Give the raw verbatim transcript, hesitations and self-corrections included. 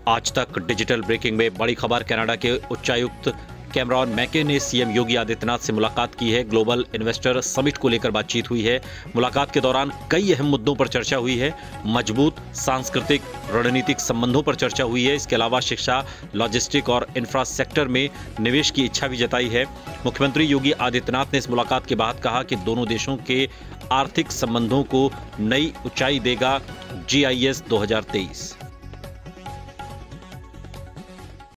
आज तक digital breaking में बड़ी खबर। कनाडा के उच्चायुक्त कैमरॉन मैके ने सीएम योगी आदित्यनाथ से मुलाकात की है। ग्लोबल इन्वेस्टर समिट को लेकर बातचीत हुई है। मुलाकात के दौरान कई अहम मुद्दों पर चर्चा हुई है। मजबूत सांस्कृतिक रणनीतिक संबंधों पर चर्चा हुई है। इसके अलावा शिक्षा, लॉजिस्टिक और इंफ्रास्ट्रक्चर में निवेश की इच्छा भी जताई है। मुख्यमंत्री योगी आदित्यनाथ ने इस मुलाकात के बाद कहा कि दोनों देशों के आर्थिक संबंधों को नई ऊंचाई देगा जी आई एस दो हज़ार तेईस।